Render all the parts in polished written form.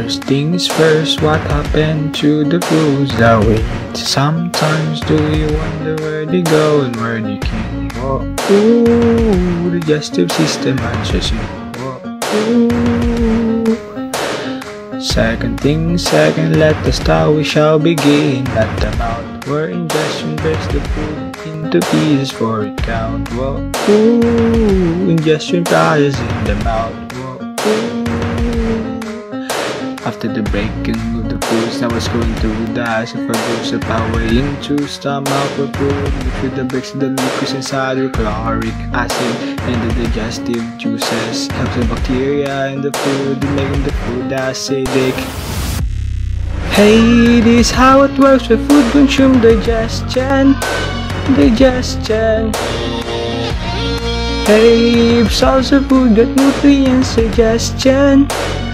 First things first, what happened to the foods that we eat? Sometimes do you wonder where they go and where they came? Oh, ooh, digestive system answers you. Oh, ooh. Second thing second, let us start, we shall begin at the mouth, where ingestion breaks the food into pieces for it count. Whoa, ooh, ingestion process in the mouth. Whoa, ooh. After the breaking of the foods that was going through the acid goes up our way into stomach for food, which the breaks the mucus inside with chloric acid and the digestive juices helps the bacteria in the food, making the food acidic. Hey, this is how it works with food consumed. Digestion. Hey, absorbs the food, got nutrients. Digestion.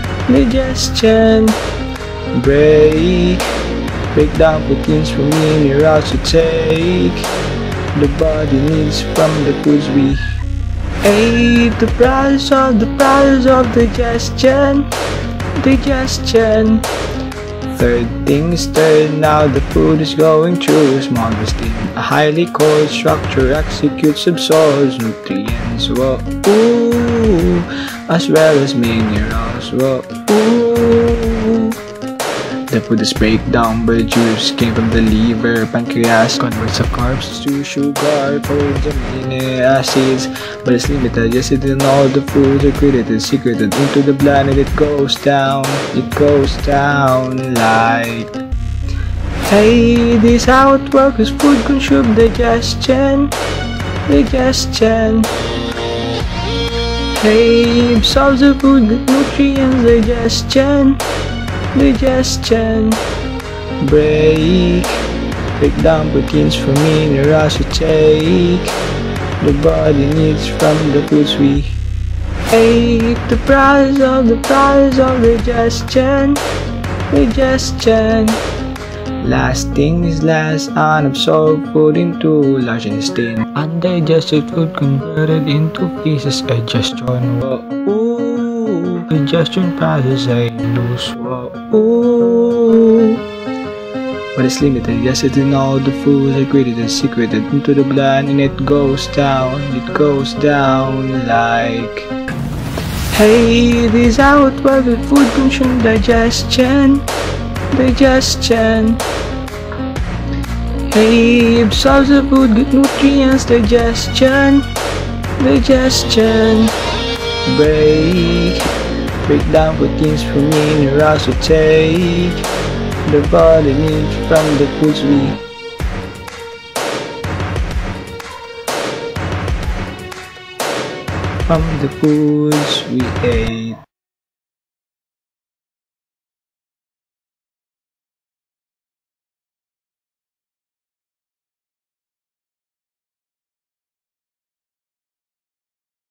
Break down proteins from minerals to take the body needs from the foods we ate. The process of digestion. Third things third, now the food is going through small intestine. A highly coiled structure executes, absorbs nutrients, whoa, ooh, as well as minerals, whoa, ooh. The food is breakdown by juice came from the liver, pancreas, converts the carbs to sugar, forms amino acids, but it's limited. Yes, it in all the foods are created, secreted into the blood, and it goes down like. Hey, this how it works with food consumed. Digestion. Hey, absorbs the food with nutrients. Digestion. Break down proteins from minerals to take the body needs from the foods we ate. The process of digestion. Last thing is last, unabsorbed food into large intestine. Undigested food converted into pieces. Digestion. Ooh, digestion process I lose. Ooh. But it's limited. Yes, it in all the foods are created and secreted into the blood, and it goes down like. Hey, this is how it works with food consumed. Digestion. Hey, absorbs the food, good nutrients. Digestion. Break down proteins from minerals to take the body needs from the foods we ate.